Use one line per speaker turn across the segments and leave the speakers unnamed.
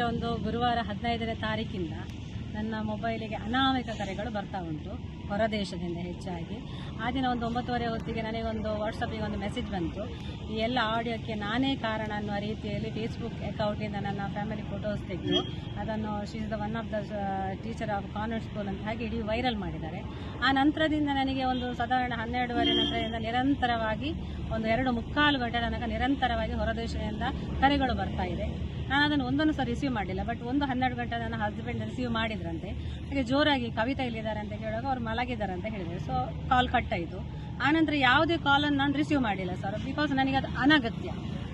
ಒಂದು ಗುರುವಾರ 15ನೇ ತಾರೀಕಿಂದ ನನ್ನ ಮೊಬೈಲಿಗೆ ಅನಾಮಿಕ ಕರೆಗಳು ಬರ್ತಾ ಉಂಟು, ಹೊರದೇಶದಿಂದ ಹೆಚ್ಚಾಗಿ. ಆ ದಿನ ಒಂದು 9:30 ಹೊತ್ತಿಗೆ ನನಗೊಂದು ವಾಟ್ಸಪ್ಪಿಗೆ ಒಂದು ಮೆಸೇಜ್ ಬಂತು. ಈ ಎಲ್ಲ ಆಡಿಯೋಕ್ಕೆ ನಾನೇ ಕಾರಣ ಅನ್ನುವ ರೀತಿಯಲ್ಲಿ ಫೇಸ್ಬುಕ್ ಅಕೌಂಟಿಂದ ನನ್ನ ಫ್ಯಾಮಿಲಿ ಫೋಟೋಸ್ ತೆಗೆದು ಅದನ್ನು she is the one of the teacher of convent school ಅಂತ ಹಾಗೆ ಇಡೀ ವೈರಲ್ ಮಾಡಿದ್ದಾರೆ. ಆ ನಂತರದಿಂದ ನನಗೆ ಒಂದು ಸಾಧಾರಣ 12:30 ನಂತರದಿಂದ ನಿರಂತರವಾಗಿ ಒಂದು 2.25 ಗಂಟೆ ತನಕ ನಿರಂತರವಾಗಿ ಹೊರದೇಶದಿಂದ ಕರೆಗಳು ಬರ್ತಾ ಇದೆ. ನಾನು ಅದನ್ನು ಒಂದನ್ನು ಸಹ ರಿಸೀವ್ ಮಾಡಲಿಲ್ಲ. ಬಟ್ 12 ಗಂಟೆ ನನ್ನ ಹಸ್ಬೆಂಡ್ ರಿಸೀವ್ ಮಾಡಿದ್ರಂತೆ. ಹಾಗೆ ಜೋರಾಗಿ ಕವಿತಾ ಇಲ್ಲಿದ್ದಾರೆ ಅಂತ ಕೇಳುವಾಗ ಅವ್ರು ಮಲಗಿದ್ದಾರೆ ಅಂತ ಹೇಳಿದರು. ಸೊ ಕಾಲ್ ಕಟ್ ಆಯಿತು. ಆನಂತರ ಯಾವುದೇ ಕಾಲನ್ನು ನಾನು ರಿಸೀವ್ ಮಾಡಿಲ್ಲ ಸರ್, ಬಿಕಾಸ್ ನನಗೆ ಅದು ಅನಗತ್ಯ.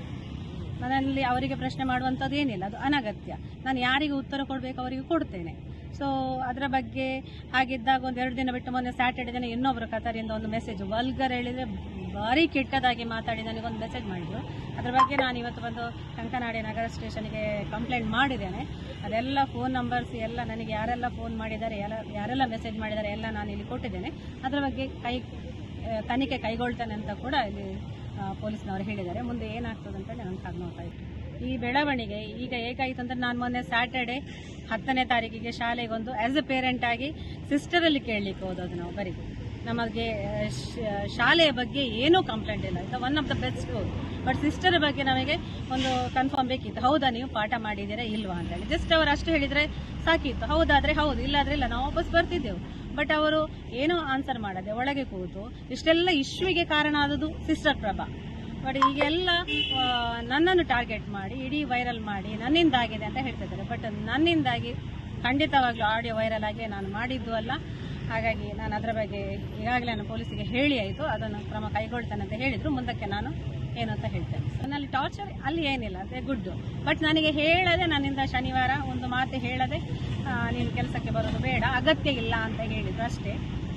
ನನ್ನಲ್ಲಿ ಅವರಿಗೆ ಪ್ರಶ್ನೆ ಮಾಡುವಂಥದ್ದು ಏನಿಲ್ಲ, ಅದು ಅನಗತ್ಯ. ನಾನು ಯಾರಿಗೆ ಉತ್ತರ ಕೊಡಬೇಕು ಅವರಿಗೆ ಕೊಡ್ತೇನೆ. ಸೊ ಅದರ ಬಗ್ಗೆ ಹಾಗಿದ್ದಾಗ ಒಂದು 2 ದಿನ ಬಿಟ್ಟು ಮೊನ್ನೆ ಸ್ಯಾಟರ್ಡೆ ದಿನ ಇನ್ನೊಬ್ಬರು ಕತಾರಿಂದ ಒಂದು ಮೆಸೇಜ್ ವಲ್ಗರ್ ಹೇಳಿದರೆ ಭಾರಿ ಕೆಟ್ಟದಾಗಿ ಮಾತಾಡಿ ನನಗೊಂದು ಮೆಸೇಜ್ ಮಾಡಿದರು. ಅದರ ಬಗ್ಗೆ ನಾನು ಇವತ್ತು ಬಂದು ಕಂಕನಾಡಿ ನಗರ ಸ್ಟೇಷನ್ಗೆ ಕಂಪ್ಲೇಂಟ್ ಮಾಡಿದ್ದೇನೆ. ಅದೆಲ್ಲ ಫೋನ್ ನಂಬರ್ಸ್ ಎಲ್ಲ ನನಗೆ ಯಾರೆಲ್ಲ ಫೋನ್ ಮಾಡಿದ್ದಾರೆ, ಯಾರೆಲ್ಲ ಮೆಸೇಜ್ ಮಾಡಿದ್ದಾರೆ ಎಲ್ಲ ನಾನು ಇಲ್ಲಿ ಕೊಟ್ಟಿದ್ದೇನೆ. ಅದರ ಬಗ್ಗೆ ತನಿಖೆ ಕೈಗೊಳ್ತೇನೆ ಅಂತ ಕೂಡ ಇಲ್ಲಿ ಪೊಲೀಸ್ನವರು ಹೇಳಿದ್ದಾರೆ. ಮುಂದೆ ಏನಾಗ್ತದೆ ಅಂತೇಳಿ ನಾನು ಕಾದು ನೋಡ್ತಾ ಇದ್ದೀನಿ. ಈ ಬೆಳವಣಿಗೆ ಈಗ ಹೇಗಾಯಿತು ಅಂದರೆ, ನಾನು ಮೊನ್ನೆ ಸ್ಯಾಟರ್ಡೆ 10ನೇ ತಾರೀಕಿಗೆ ಶಾಲೆಗೆ ಒಂದು ಆ್ಯಸ್ ಎ ಪೇರೆಂಟ್ ಆಗಿ ಸಿಸ್ಟರಲ್ಲಿ ಕೇಳಲಿಕ್ಕೆ ಹೋದದ್ದು. ನಾವು ಬರೀ ನಮಗೆ ಶಾಲೆಯ ಬಗ್ಗೆ ಏನೂ ಕಂಪ್ಲೇಂಟ್ ಇಲ್ಲ, ಇದು one of the best school. But sister ಬಗ್ಗೆ ನಮಗೆ ಒಂದು ಕನ್ಫರ್ಮ್ ಬೇಕಿತ್ತು, ಹೌದಾ ನೀವು ಪಾಠ ಮಾಡಿದ್ದೀರಾ ಇಲ್ವಾ ಅಂತೇಳಿ. ಜಸ್ಟ್ ಅವರು ಅಷ್ಟು ಹೇಳಿದರೆ ಸಾಕಿತ್ತು, ಹೌದಾದರೆ ಹೌದು, ಇಲ್ಲಾದರೆ ಇಲ್ಲ, ನಾವು ವಾಪಸ್ ಬರ್ತಿದ್ದೆವು. ಬಟ್ ಅವರು ಏನೂ ಆನ್ಸರ್ ಮಾಡದೆ ಒಳಗೆ ಕೂತು ಇಷ್ಟೆಲ್ಲ ಇಶ್ಯೂಗೆ ಕಾರಣ ಆದದ್ದು ಸಿಸ್ಟರ್ ಪ್ರಭಾ. ಬಟ್ ಈಗೆಲ್ಲ ನನ್ನನ್ನು ಟಾರ್ಗೆಟ್ ಮಾಡಿ ಇಡೀ ವೈರಲ್ ಮಾಡಿ ನನ್ನಿಂದಾಗಿದೆ ಅಂತ ಹೇಳ್ತಿದ್ದಾರೆ. ಬಟ್ ನನ್ನಿಂದಾಗಿ ಖಂಡಿತವಾಗ್ಲೂ ಆಡಿಯೋ ವೈರಲ್ ಆಗಿ ನಾನು ಮಾಡಿದ್ದು ಅಲ್ಲ. ಹಾಗಾಗಿ ನಾನು ಅದರ ಬಗ್ಗೆ ಈಗಾಗಲೇ ನಾನು ಪೊಲೀಸಿಗೆ ಹೇಳಿ ಆಯಿತು, ಅದನ್ನು ಕ್ರಮ ಕೈಗೊಳ್ತೇನೆ ಅಂತ ಹೇಳಿದರು. ಮುಂದಕ್ಕೆ ನಾನು ಏನು ಅಂತ ಹೇಳ್ತೇನೆ. ನನ್ನಲ್ಲಿ ಟಾರ್ಚರ್ ಅಲ್ಲಿ ಏನಿಲ್ಲ, ಅದೇ ಗುಡ್ಡು. ಬಟ್ ನನಗೆ ಹೇಳದೆ, ನನ್ನಿಂದ ಶನಿವಾರ ಒಂದು ಮಾತು ಹೇಳದೆ ನೀನು ಕೆಲಸಕ್ಕೆ ಬರೋದು ಬೇಡ, ಅಗತ್ಯ ಇಲ್ಲ ಅಂತ ಹೇಳಿದ್ರು ಅಷ್ಟೇ.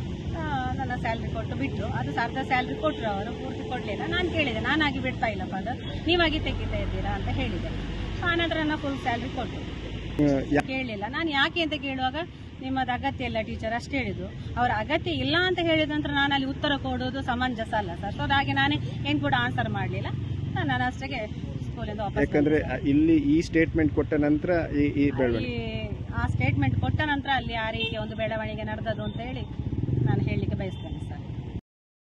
ನನ್ನ ಸ್ಯಾಲ್ರಿ ಕೊಟ್ಟು ಬಿಟ್ಟರು. ಅದು ಅರ್ಧ ಸ್ಯಾಲ್ರಿ ಕೊಟ್ಟರು, ಅವರು ಪೂರ್ತಿ ಕೊಡಲಿಲ್ಲ. ನಾನು ಕೇಳಿದೆ, ನಾನಾಗಿ ಬಿಡ್ತಾ ಇಲ್ಲಪ್ಪ, ಅದು ನೀವಾಗಿ ತೆಗಿತಾ ಇದ್ದೀರಾ ಅಂತ ಹೇಳಿದೆ. ಆನಂತರ ನನ್ನ ಫುಲ್ ಸ್ಯಾಲ್ರಿ ಕೊಟ್ಟು ಕೇಳಲಿಲ್ಲ. ನಾನು ಯಾಕೆ ಅಂತ ಕೇಳುವಾಗ ನಿಮ್ಮದು ಅಗತ್ಯ ಇಲ್ಲ ಟೀಚರ್ ಅಷ್ಟು ಹೇಳಿದ್ರು. ಅವರ ಅಗತ್ಯ ಇಲ್ಲ ಅಂತ ಹೇಳಿದ ನಂತರ ನಾನು ಅಲ್ಲಿ ಉತ್ತರ ಕೊಡೋದು ಸಮಂಜಸ ಅಲ್ಲ ಸರ್. ಸೊ ಹಾಗೆ ನಾನೇ ಏನು ಕೂಡ ಆನ್ಸರ್ ಮಾಡಲಿಲ್ಲ. ನಾನು ಅಷ್ಟೇ ಸ್ಕೂಲಿಂದ ವಾಪಸ್. ಯಾಕಂದ್ರೆ
ಇಲ್ಲಿ ಈ ಸ್ಟೇಟ್ಮೆಂಟ್ ಕೊಟ್ಟ ನಂತರ
ಆ ಸ್ಟೇಟ್ಮೆಂಟ್ ಕೊಟ್ಟ ನಂತರ ಅಲ್ಲಿ ಆ ರೀತಿಯ ಒಂದು ಬೆಳವಣಿಗೆ ನಡೆದದು ಅಂತ ಹೇಳಿ ನಾನು ಹೇಳಲಿಕ್ಕೆ ಬಯಸ್ತೇನೆ ಸರ್.